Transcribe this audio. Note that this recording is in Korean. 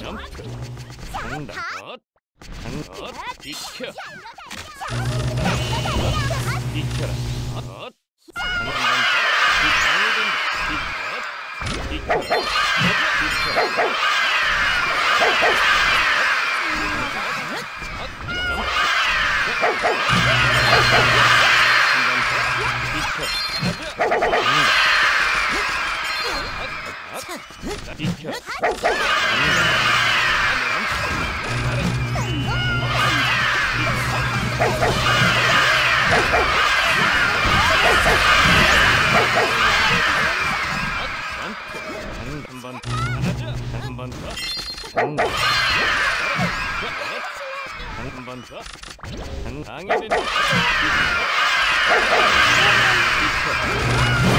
점프. 장단. 장단. 비켜. 비켜라. 장단. 비켜라. 비켜라. 비켜. 한번 더. 한 번 더. 당연히. 비켜.